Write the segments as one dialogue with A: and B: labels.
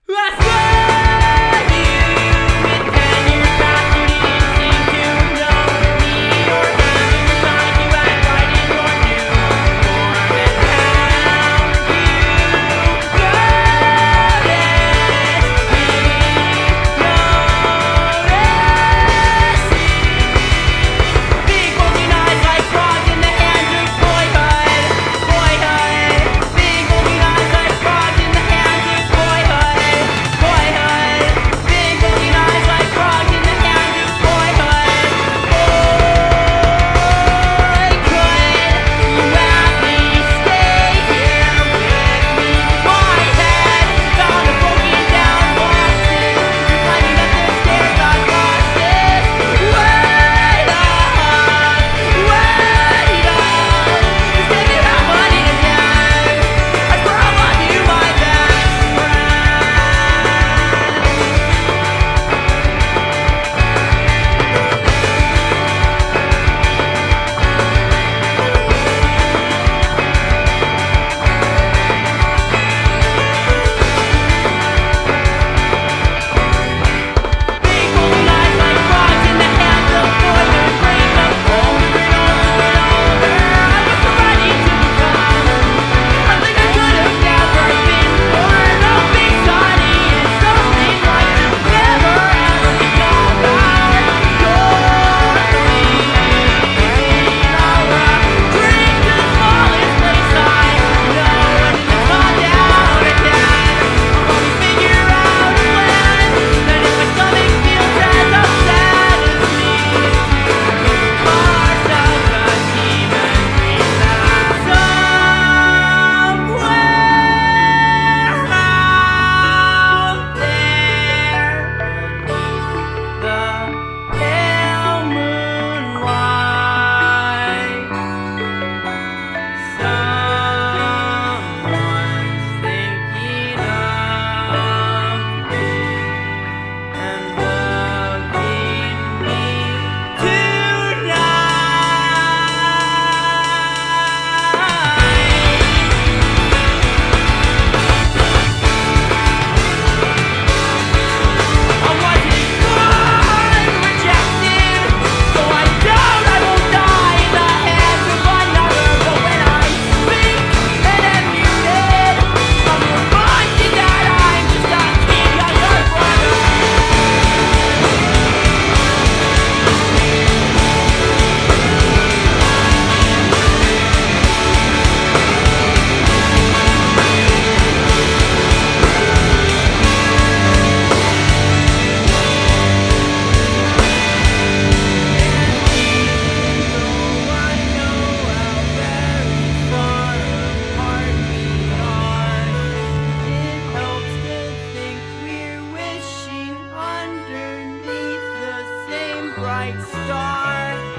A: bright star.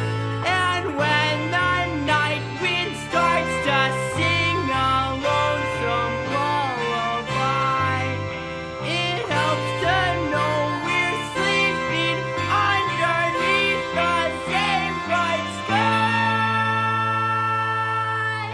A: And when the night wind starts to sing a lonesome lullaby, it helps to know we're sleeping underneath the same bright sky.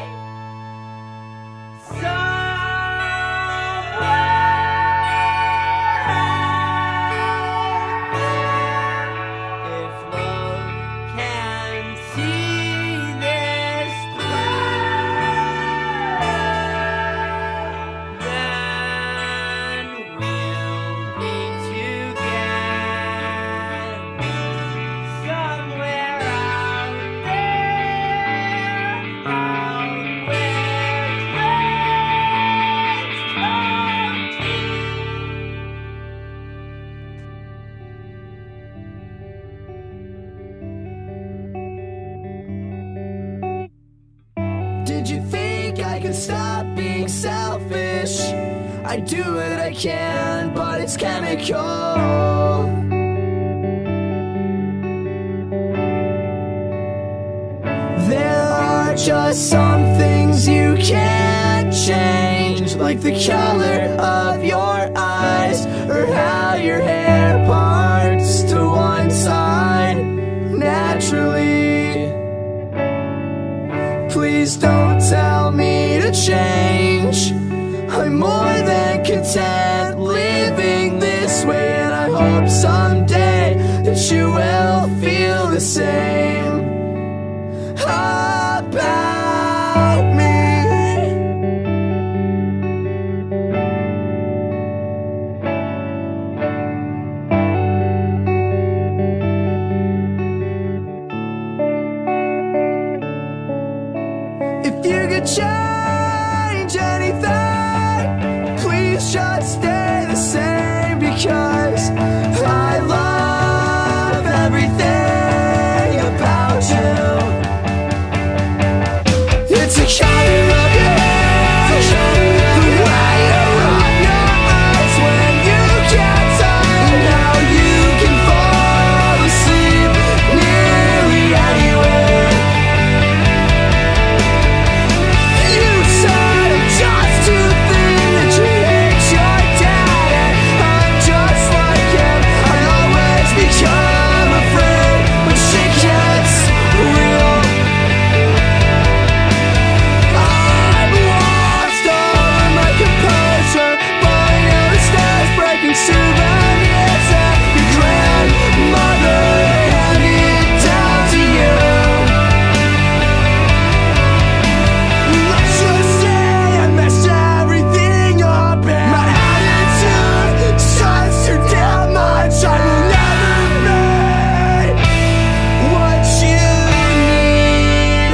B: Did you think I could stop being selfish? I do what I can, but it's chemical. There are just some things you can't change, like the color of your eyes, or how your hair parts to one side naturally. Please don't tell me to change. I'm more than content living someday that you will feel the same about me. If you could change anything, please just stay the same, because I love everything about you. It's a color of your hair, the way you rub your eyes when you get tired, and how you can fall asleep nearly anywhere. You said I'm just too thin, that you hate your dad, and I'm just like him. I always become afraid when shit gets real. I've lost all of my composure, falling down the stairs, breaking souvenirs that your grandmother handed down to you. Let's just say I messed everything up, and my attitude shines too damn much. I will never be what you need.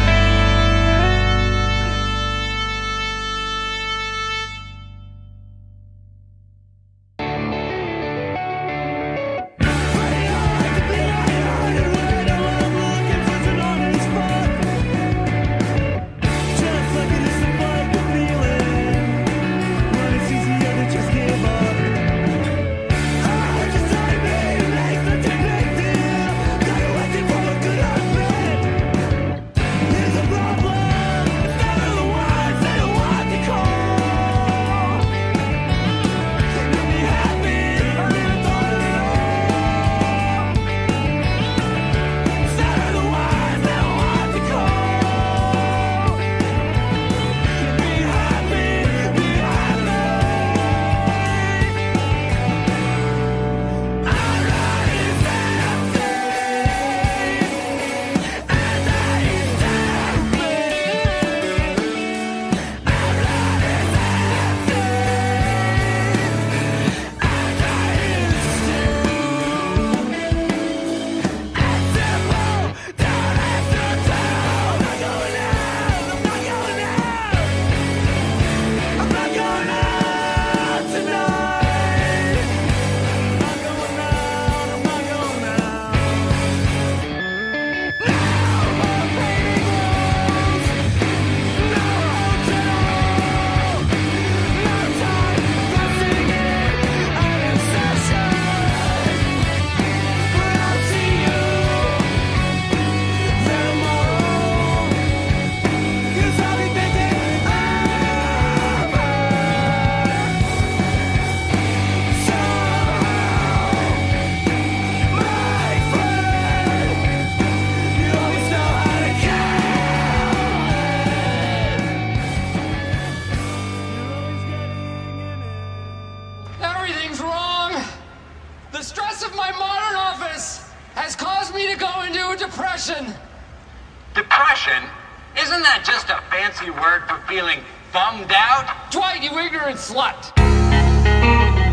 C: Everything's wrong. The stress of my modern office has caused me to go into a depression.
D: Depression? Isn't that just a fancy word for feeling bummed out?
C: Dwight, you ignorant slut.